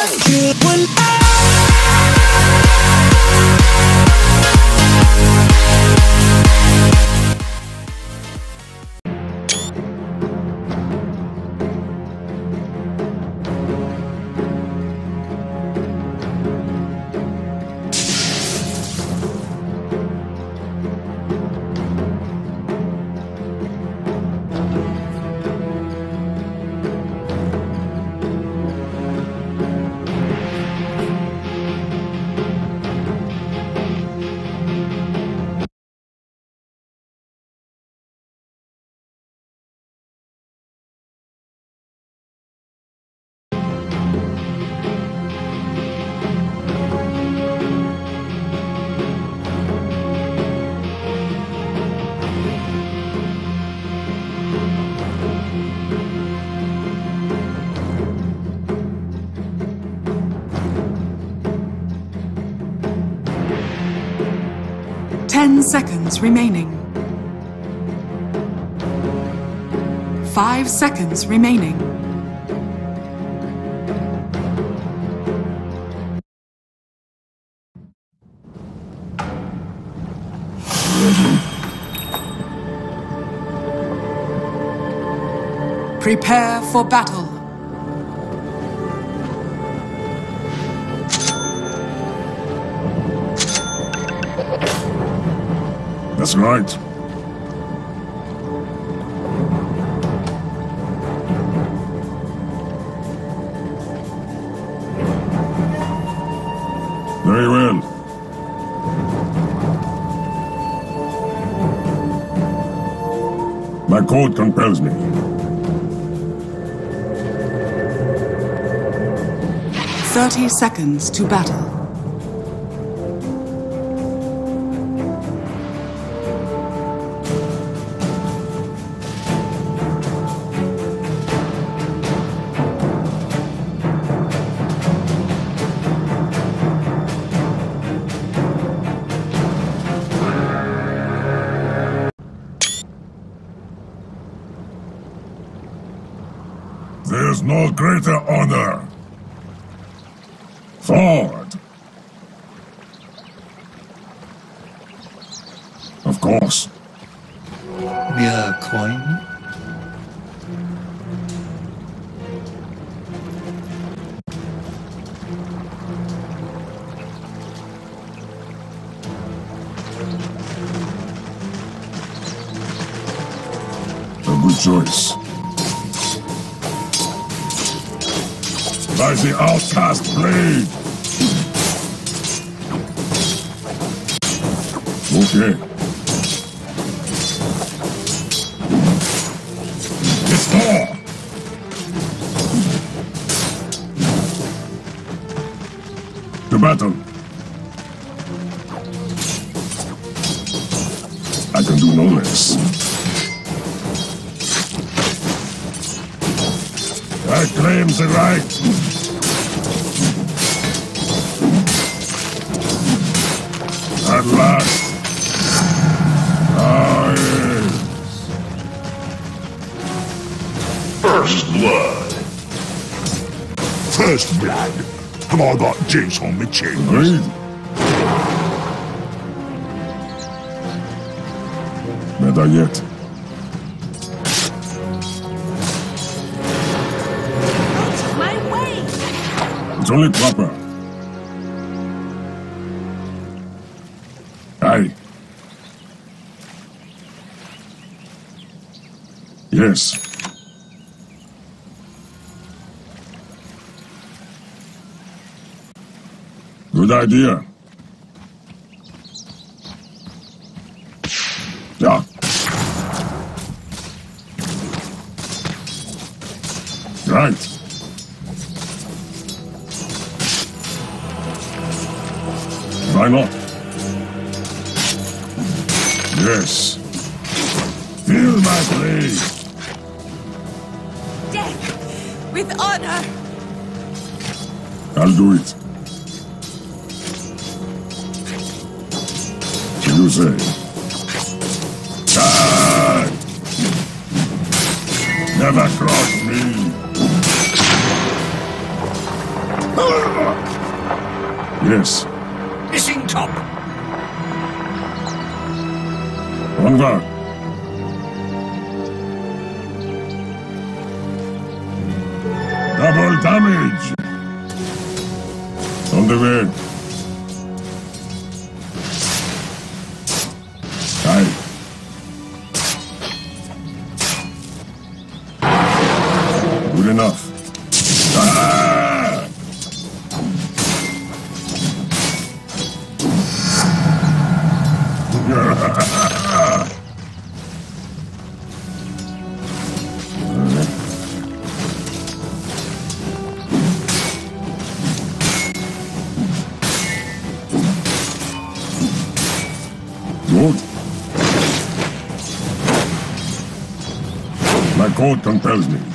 Ten seconds remaining. 5 seconds remaining. Prepare for battle. That's right. Very well. My code compels me. 30 seconds to battle. There's no greater honor. Forward. Of course. Mere coin? A good choice. By the outcast blade! Okay. Restore! To battle. I can do no less. I claim the right. At last. Ah, yes. First blood. First blood. Have I got juice on my chin? Agreed. Better yet. It's only proper. Aye. Yes. Good idea. Yeah. Right. Why not? Yes. Feel my blade. Death with honor. I'll do it. You say. Die! Never cross me. Yes. Missing top. On guard. Double damage. On the way. Die. Good enough. Ah! Good. My code compels me.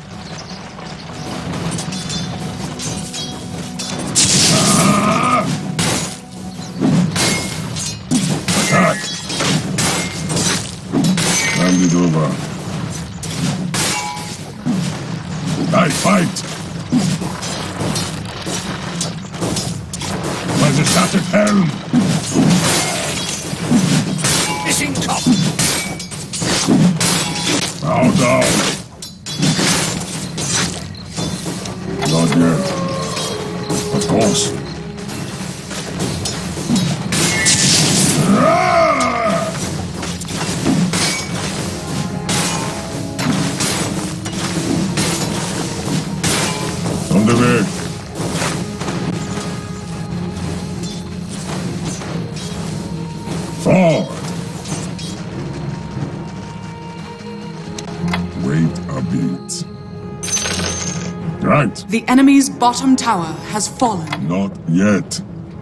Ah! Attack! Hand it over. I fight! By the shattered helm! Missing top. Bow down! Not yet. Of course. Ah! On the way. Forward. Wait a bit. Right. The enemy's bottom tower has fallen. Not yet.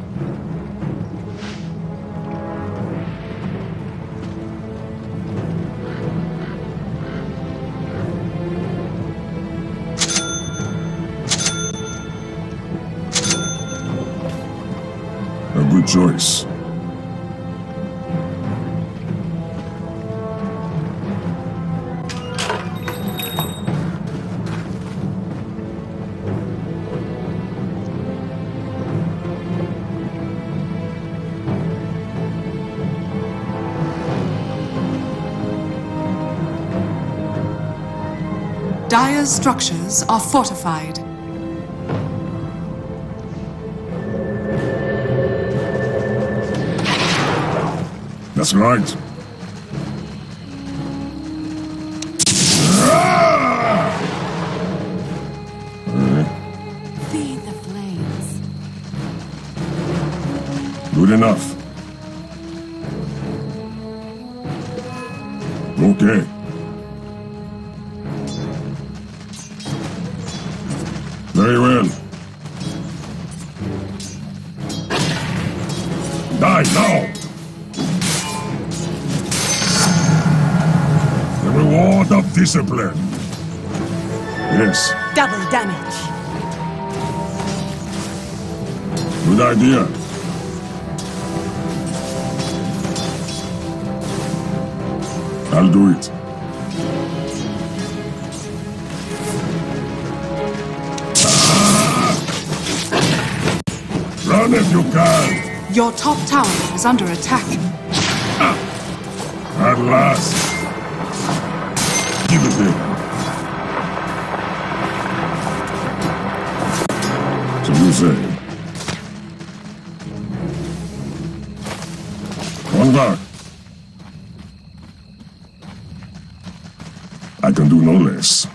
A good choice. Dire's structures are fortified. That's right. Feed the flames. Good enough. Okay. Very well. Die now! The reward of discipline. Yes, Double damage. good idea. I'll do it. Run if you can! Your top tower is under attack. At last! Give it here. So you say. On guard. I can do no less.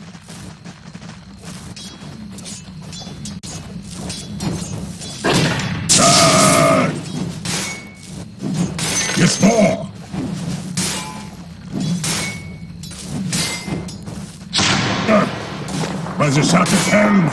Yes, more! By the shattered helm!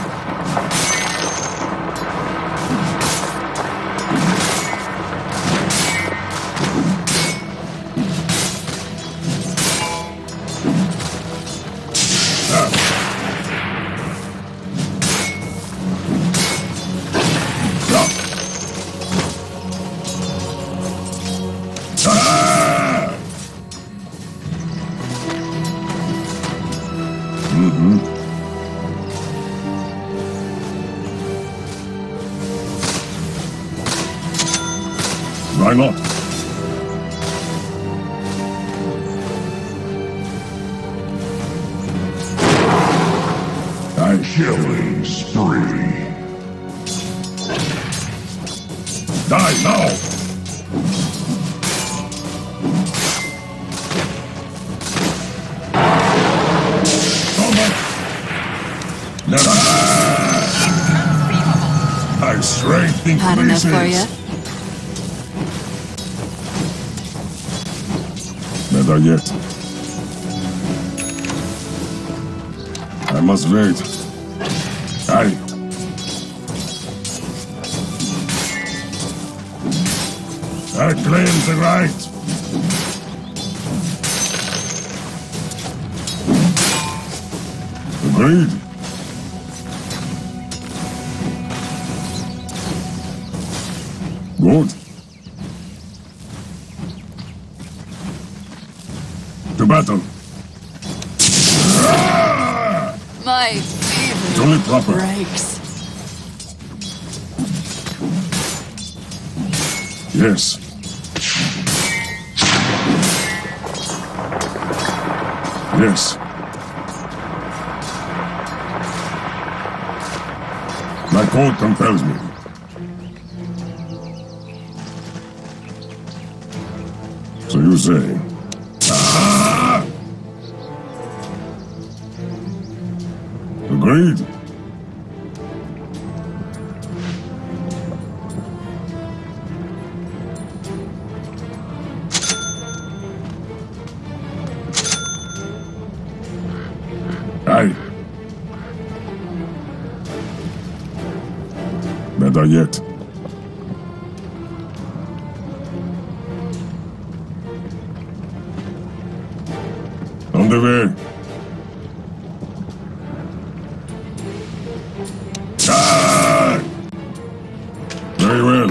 Why not? Killing spree. Die now! Never. My strength increases. Had enough for you? Never yet. I must wait. Aye. I claim the right. Agreed. Good. To battle. My It's only proper. breaks. Yes. Yes. My code compels me. So you say? Ah! Agreed. Aye. Better yet. On the way. Ah! Very well.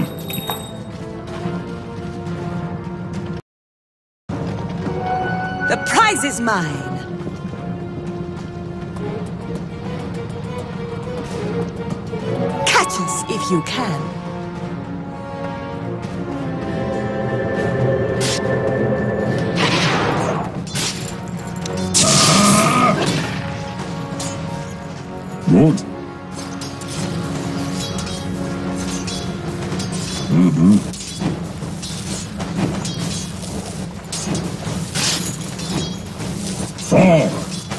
The prize is mine. Catch us if you can. Good. Mm-hmm. Fall.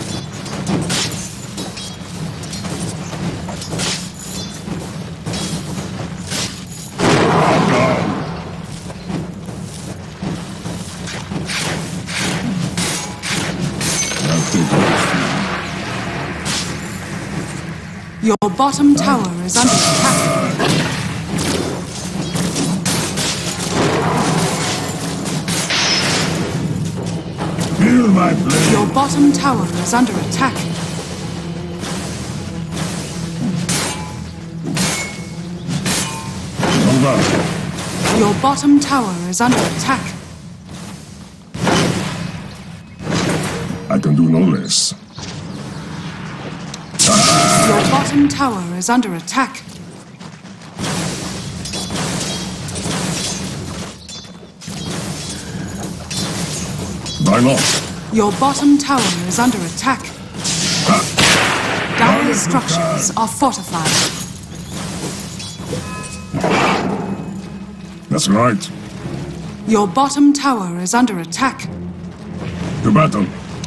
Your bottom tower is under attack. Feel my blade. Your bottom tower is under attack. Over. Your bottom tower is under attack. I can do no less. Your bottom tower is under attack. Why not? Your bottom tower is under attack. Dire's structures are fortified. That's right. Your bottom tower is under attack. To battle.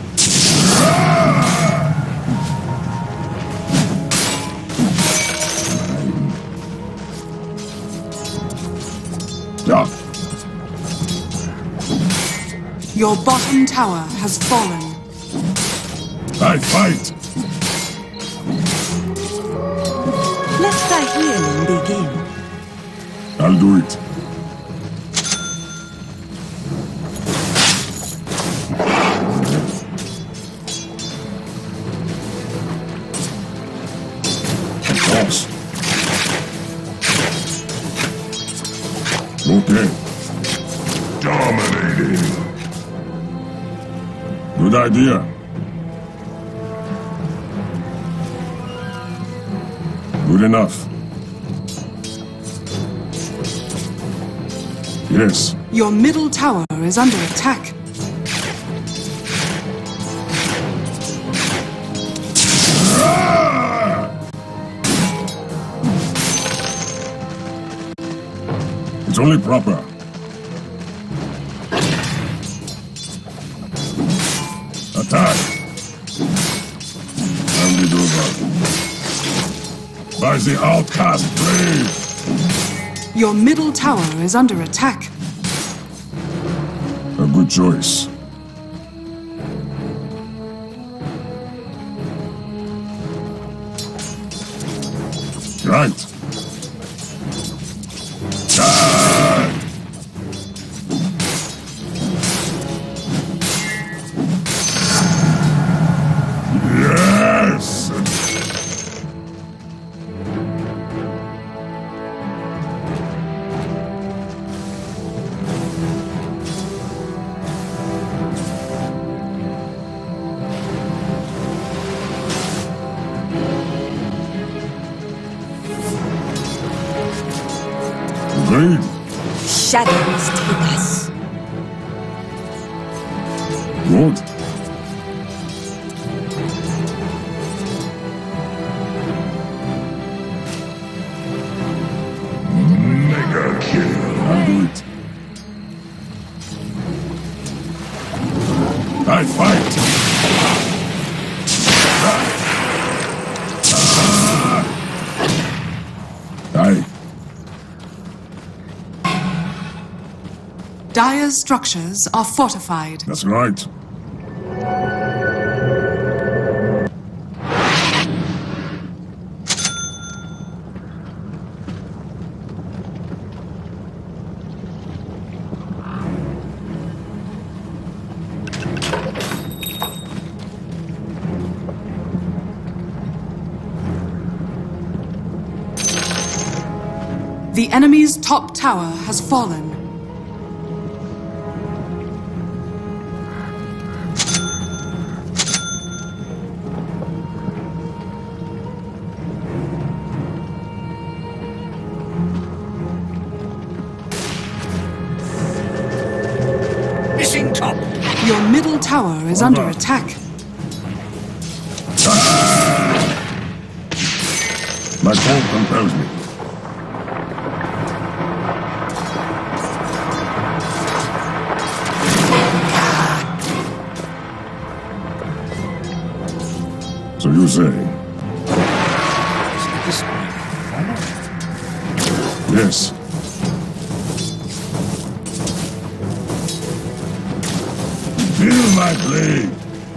Yeah. Your bottom tower has fallen. I fight. Let thy healing begin. I'll do it. Of course. Okay. Dominating. Good idea. Good enough. Yes. Your middle tower is under attack. It's only proper. Attack! Hand it over. By the outcast blade! Your middle tower is under attack. A good choice. Right. Die! Yes! Agreed. Shadows take us. Good. Mega kill. I'll do it. I fight! Die. Dire's structures are fortified. That's right. The enemy's top tower has fallen. Missing top. Your middle tower is under attack. My fault compels me. So you say? Yes. Feel my blade.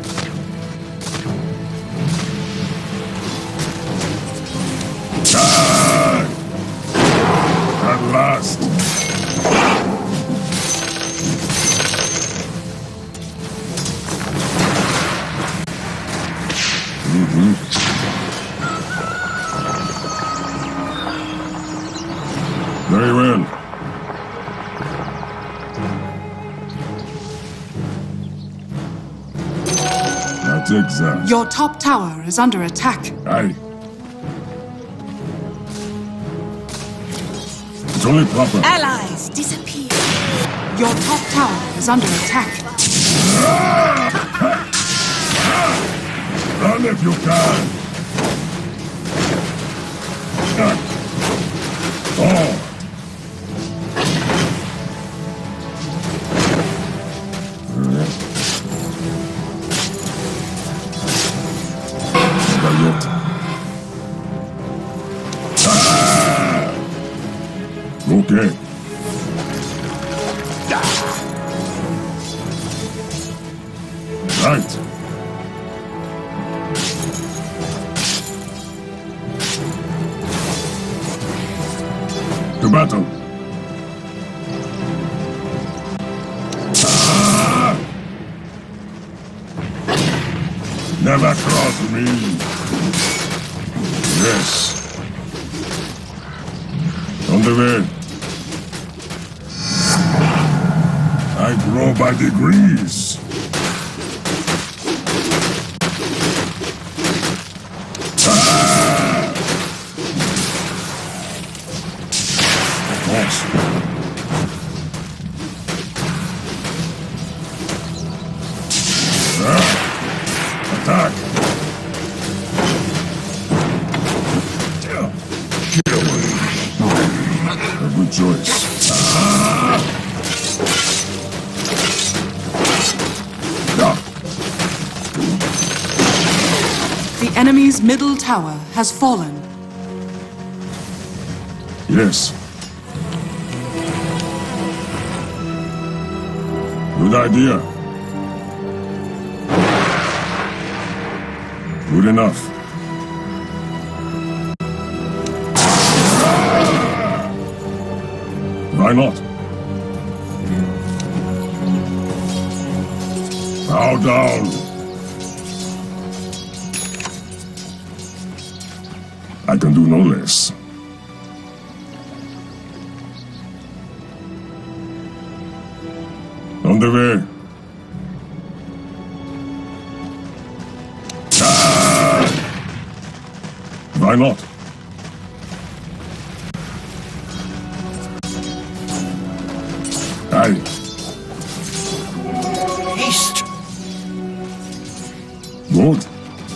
Die! At last. Very well. Now take that. Your top tower is under attack. Aye. It's only proper. Allies disappear. Your top tower is under attack. Run if you can. Oh. Never yet. Okay. Right. To battle. Never cross me. Yes. On the way. I grow by degrees. Of course. A good choice. Yeah. The enemy's middle tower has fallen. Yes. Good idea. Good enough. Why not? Bow down. I can do no less. On the way. Why not? Aye. Haste. Good.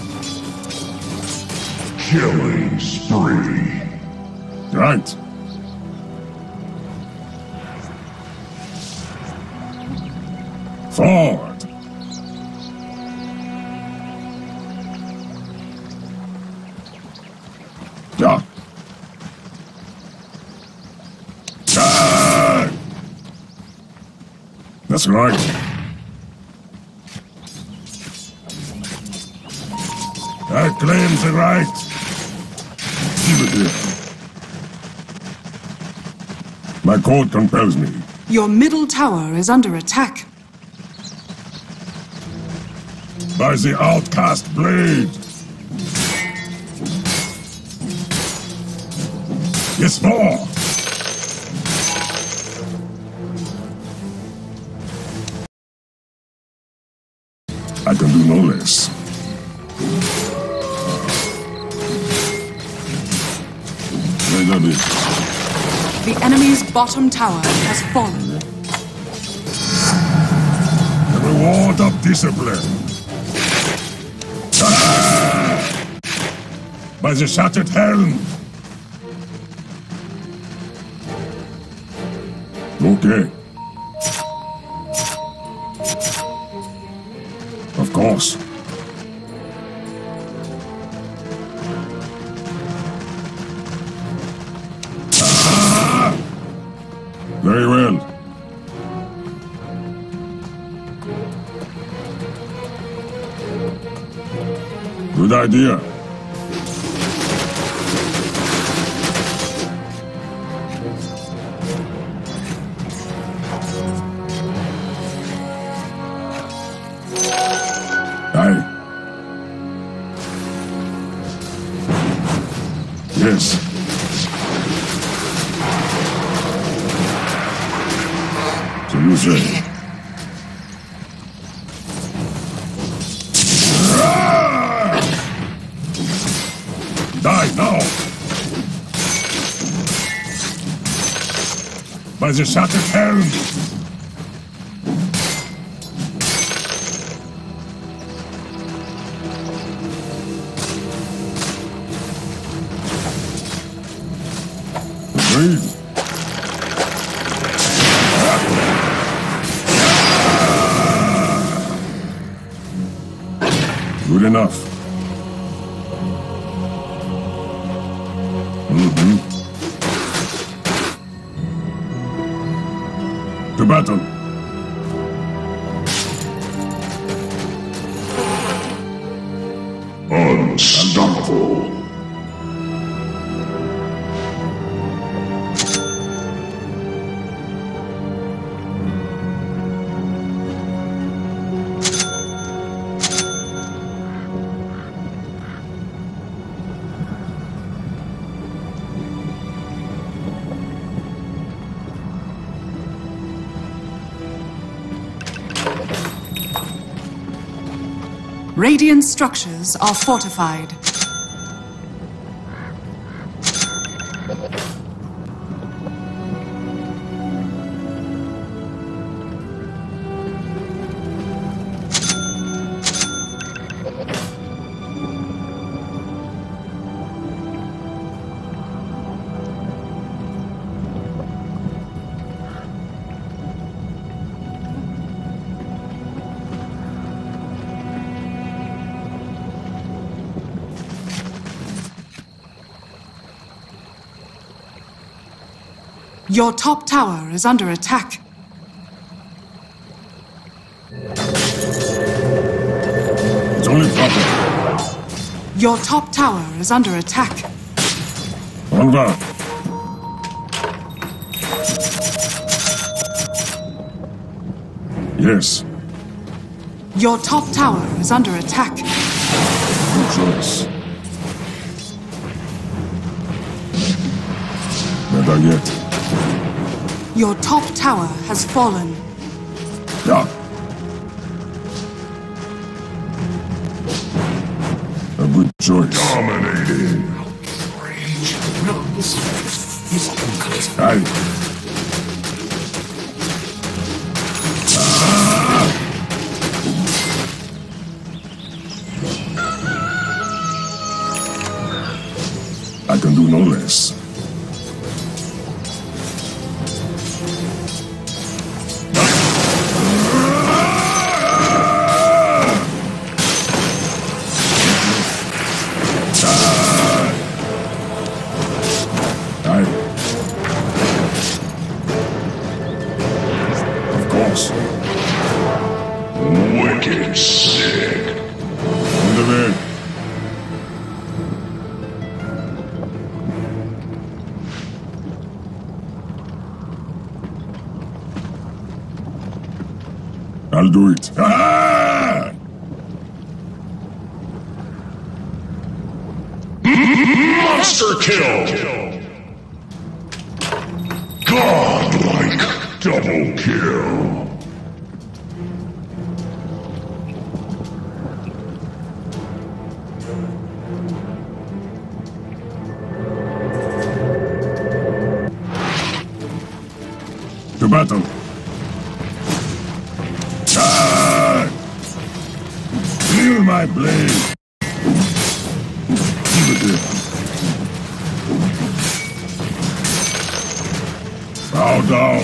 Killing spree. Right. Forward. Yeah. Ah! That's right. I claim the right. Keep it here. My code compels me. Your middle tower is under attack. By the outcast blade. Yes, more. I can do no less. Let it. The enemy's bottom tower has fallen. The reward of discipline. Ah! By the shattered helm. Okay. Of course. Ah! Very well. Good idea. Aye. Yes. So you say. Die now! By the shattered helm! Agreed. Good enough. To battle. Unstoppable. Radiant structures are fortified. Your top tower is under attack. It's only proper. Your top tower is under attack. Hold on. Yes. Your top tower is under attack. Good choice. Never yet. Your top tower has fallen. Yeah. A good choice. Dominating. Aye. I can do no less. Of course. Wicked sick. On the bed. I'll do it. Ah! Monster kill. Godlike double kill. To battle. Feel my blade. Keep it there. Bow down.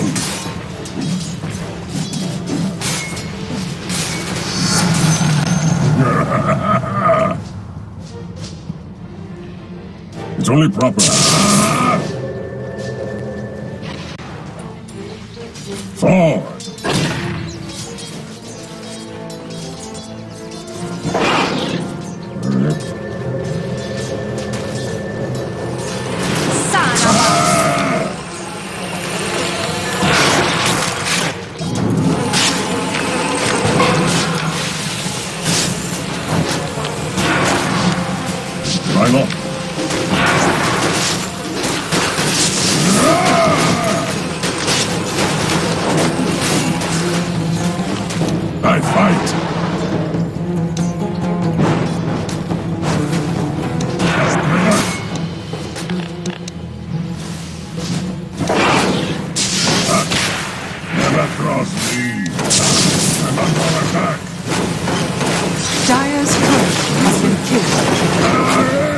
It's only proper. Forward. Drive up. I fight. Never cross me. I'm under attack. Dire's turret has been killed.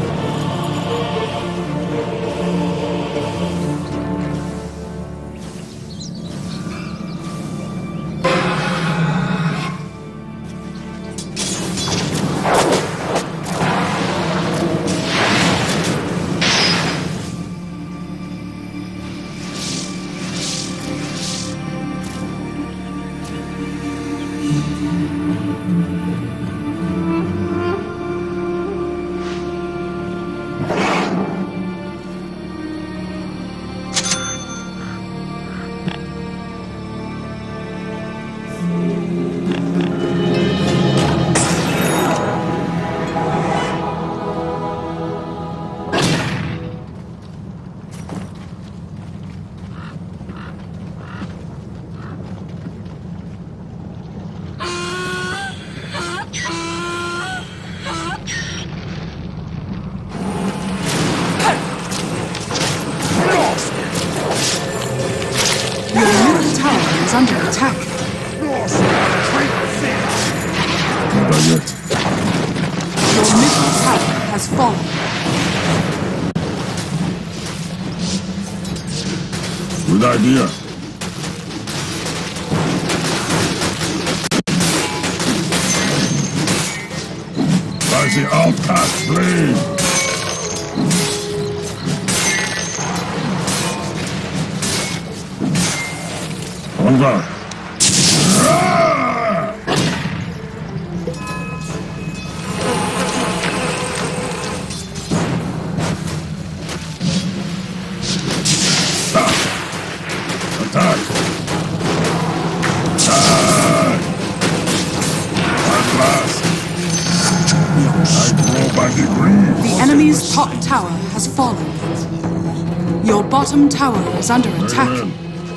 Under attack. Never yet. Your middle tower has fallen. Good idea. By the outcast blade. On guard. Attack! At last! I grow by degrees. The enemy's top tower has fallen. Your bottom tower is under attack. Amen.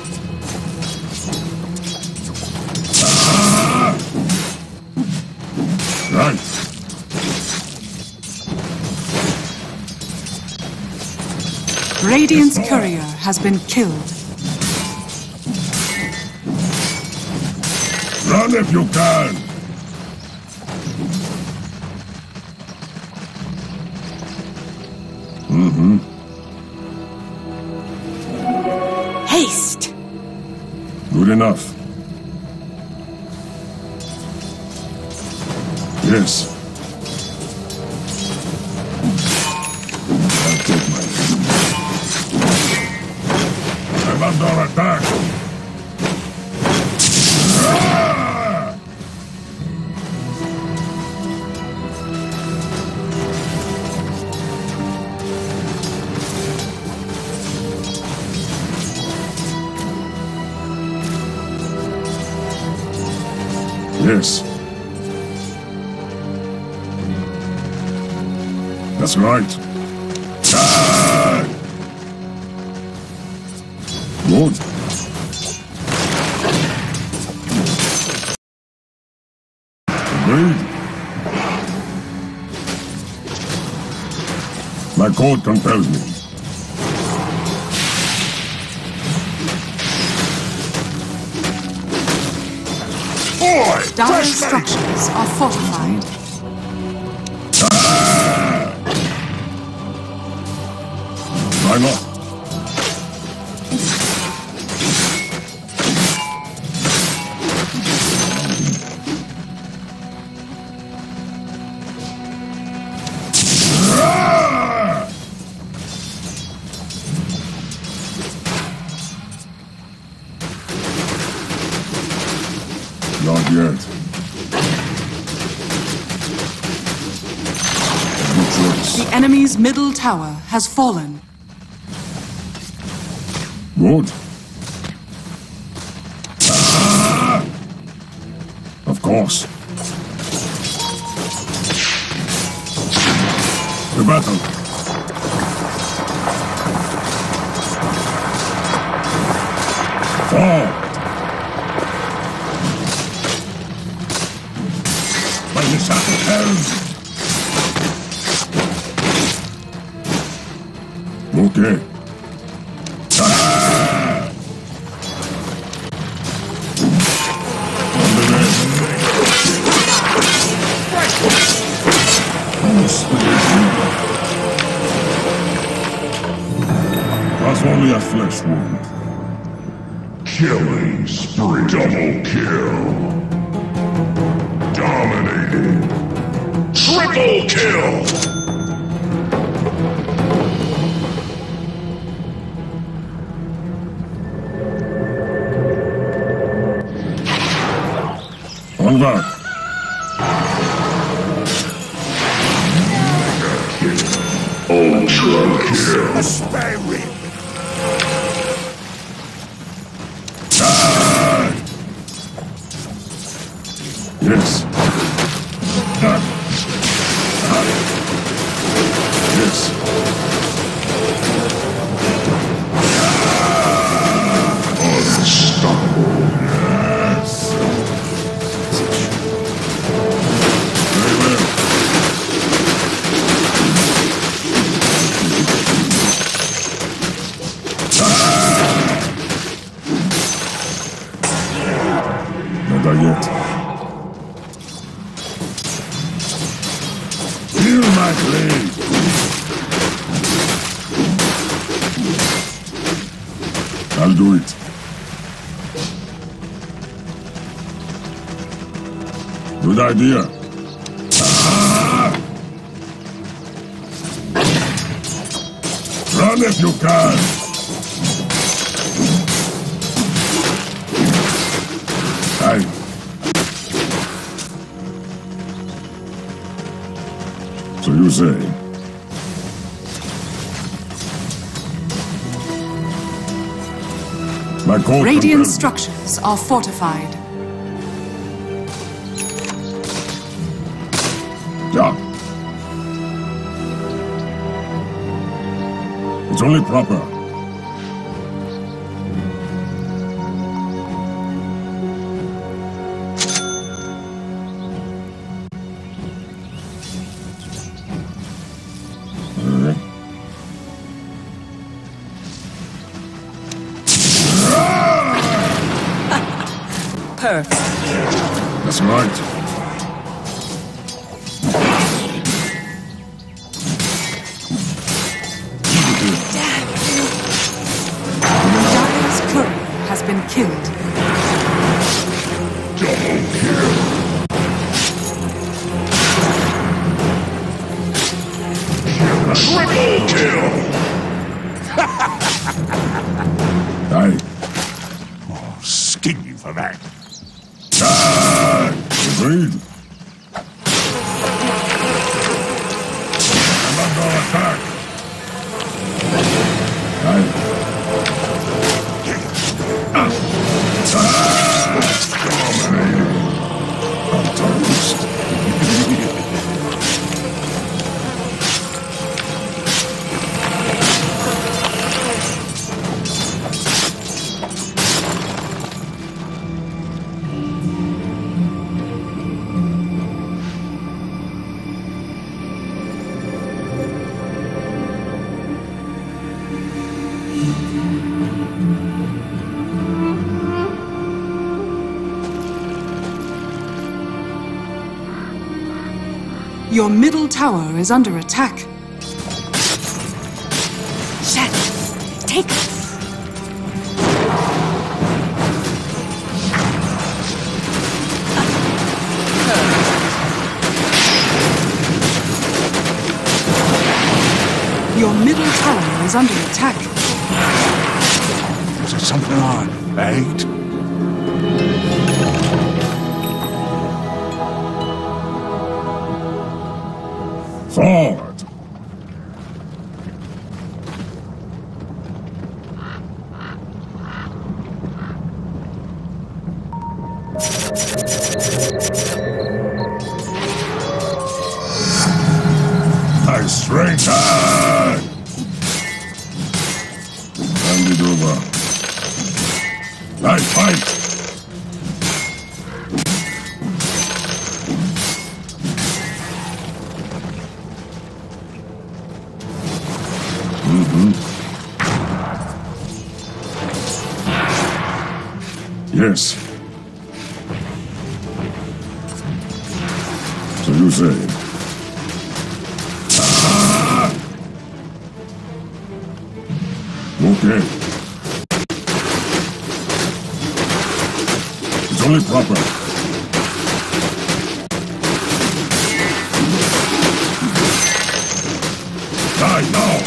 Right. Radiant's courier has been killed. Run if you can. Haste! Good enough. Yes. I'll take my I'm under attack. Ah! Yes. That's right. Ah! Good. Agreed. My code compels me. Dire structures are fortified. Why not? Not yet. Good choice. The enemy's middle tower has fallen. Good. Ah! Of course. The battle. Fall. By the shadow helm. Okay. Ah! On the left. That's only a flesh wound. Killing spree. Double kill. Dominating. Triple kill. On guard. Ultra kill. Ah! Yes. Ah. Ah. Yes. Unstoppable. Yes. Very well. Not yet. Feel my blade. I'll do it. Good idea. Ah! Run if you can. say? My code Radiant confirmed. structures are fortified. Yeah. It's only proper. Perfect. That's right. Dire's courier has been killed. Double kill. Triple kill. Aye. Oh, skin you for that. Agreed. I'm under attack. Aye. Dominating. I'm toast. Your middle tower is under attack. Shadows, take us. Your middle tower is under attack. Is there something on, mate? Forward. My strength. Hand it over. I fight. Yes. So you say. Okay. It's only proper. Die now.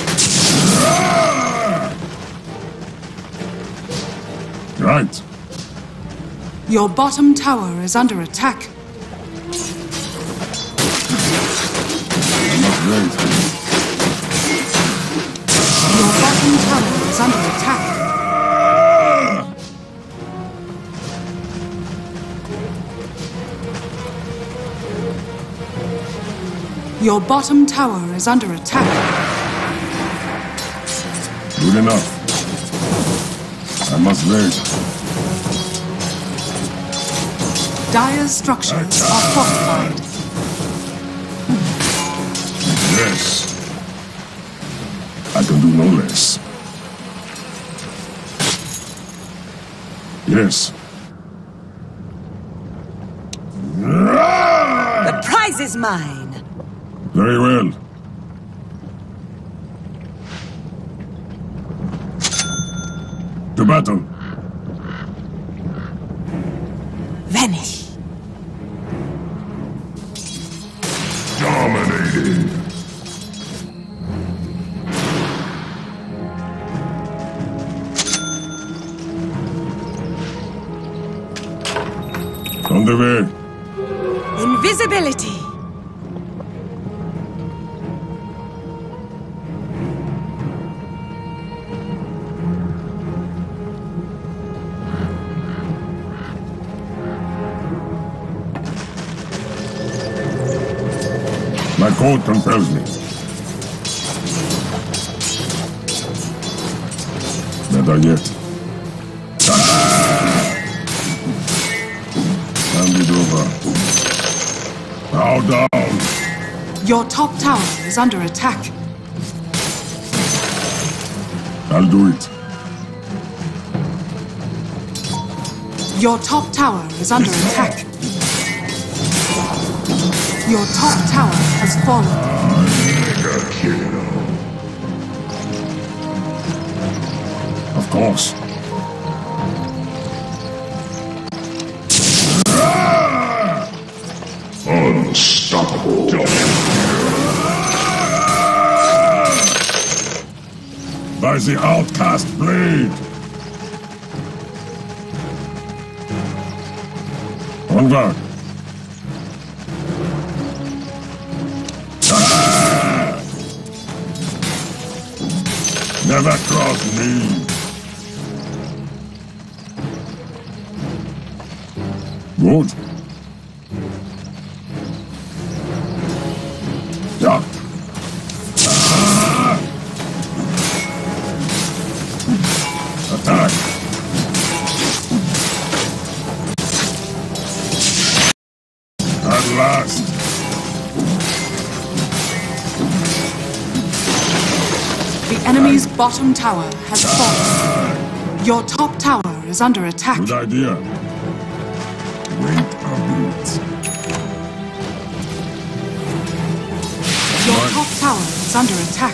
Right. Your bottom tower is under attack. I'm not ready. Your bottom tower is under attack. Your bottom tower is under attack. Good enough. I must wait. Dire's structures are fortified. Yes. I can do no less. Yes. The prize is mine. Very well. To battle. Vanish. Dominating. On the way. Invisibility. code compels me. Better yet. Hand it over. Bow down. Your top tower is under attack. I'll do it. Your top tower is under attack. Your top tower has fallen. Mega kill. Of course. Unstoppable. By the outcast blade. Onward. Never cross me. Good. Yeah. Attack. At last. The enemy's bottom tower has fallen. Your top tower is under attack. Good idea. Wait a bit. Your top tower is under attack.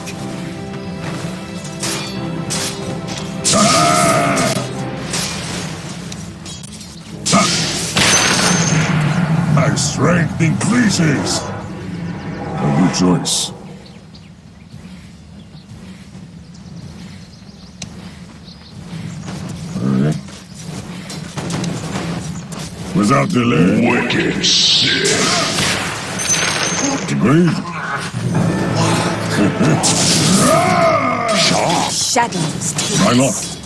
My strength increases. A good choice. Without delay. Wicked sick. Agreed. Shadows take Why not? us.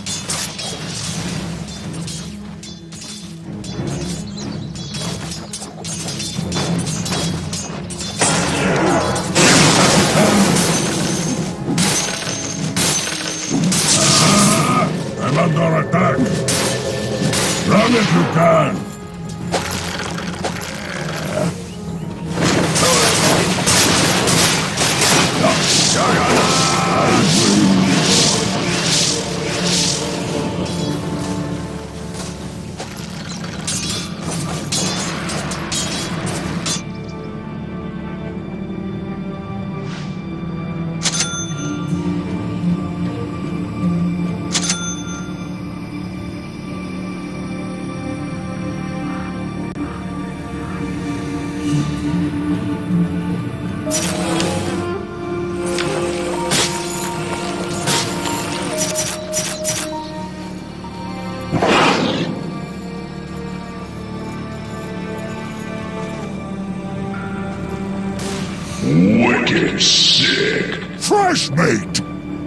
I'm under attack. Run if you can. Wicked sick. Fresh meat.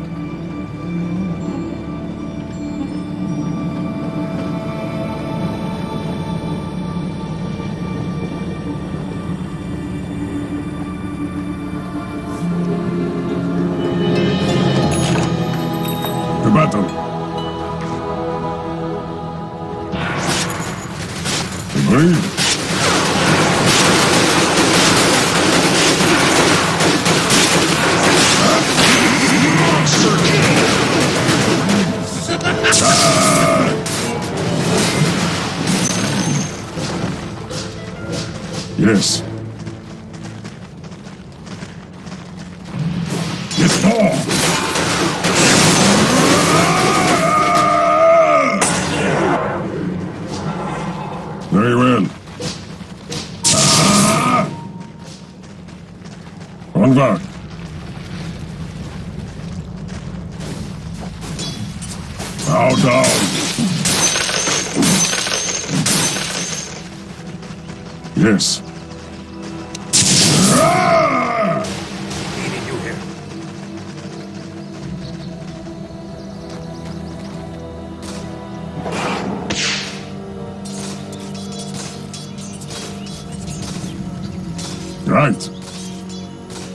To battle. Agreed. Yes. Yes, more. Very well. Onward. Bow down. Yes. Needing you here. Right.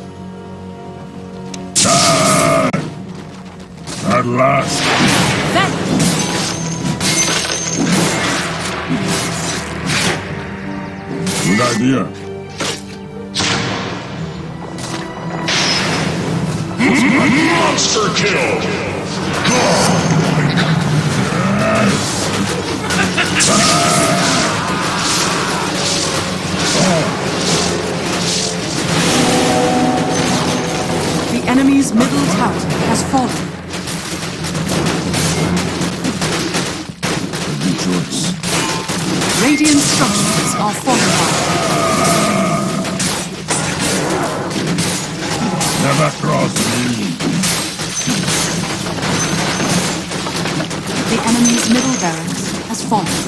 last. Sven! Good idea. Monster kill! The enemy's middle tower has fallen. Good choice. Radiant structures are fortified. Never cross me. The enemy's middle barracks has fallen.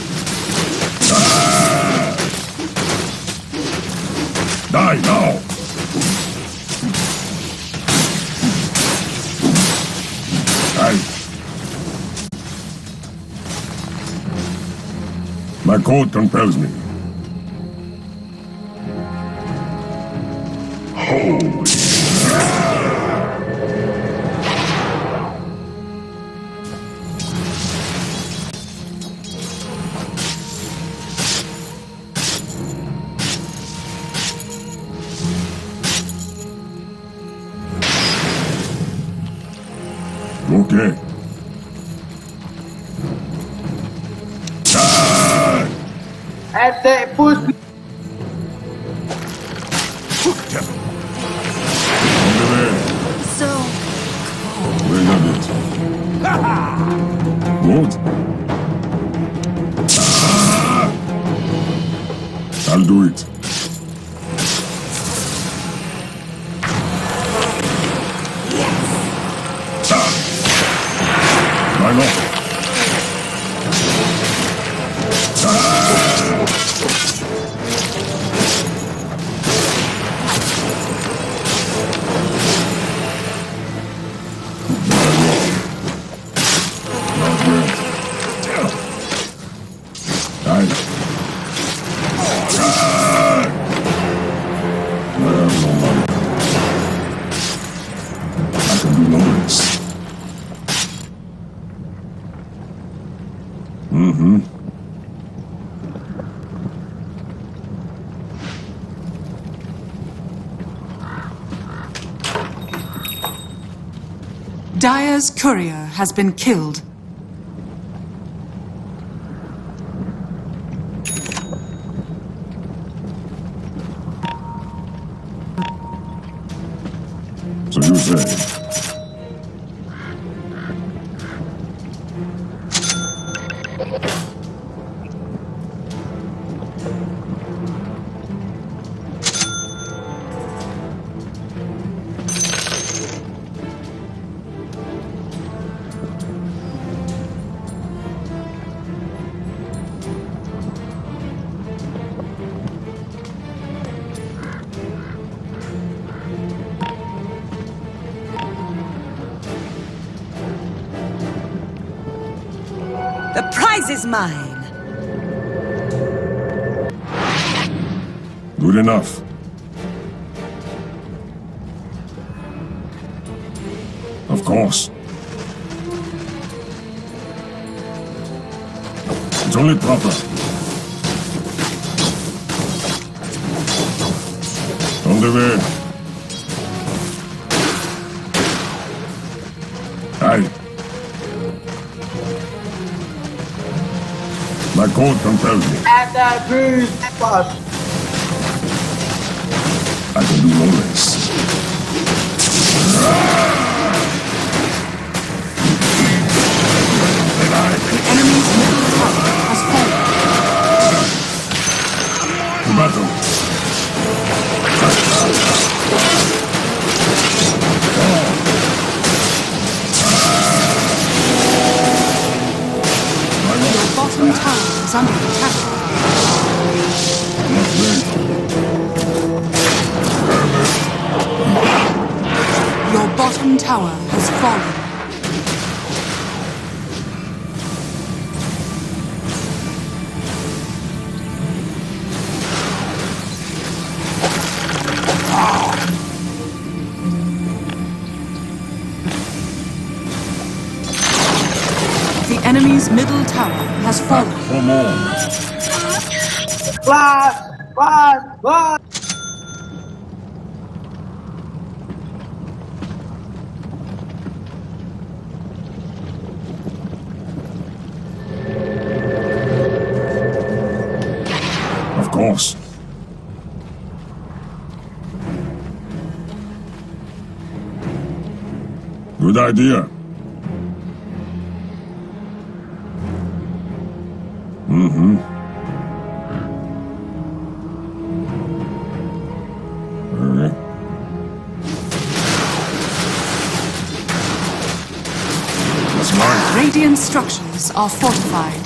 Die now. Die. My code compels me. Holy Okay. At that pussy. So Wait a bit. What? I'll do it. Why not? Dire's courier has been killed. So you say? the prize is mine. Good enough. Of course. It's only proper. On the way. Aye. My code compels me. At that pussy. I can do no less. The enemy's middle tower has fallen. To battle. Your bottom tower is under attack. Not ready. Your bottom tower has fallen. enemy's middle tower has fallen. For more. Flash! Of course. Good idea. Mm-hmm. Okay. That's right. Radiant structures are fortified.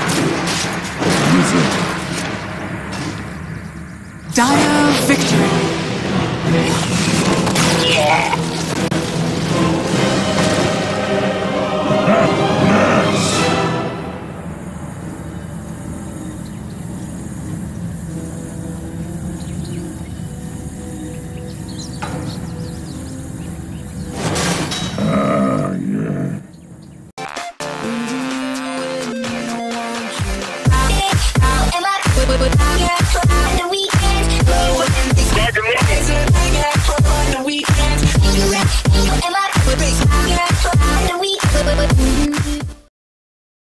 Dire victory.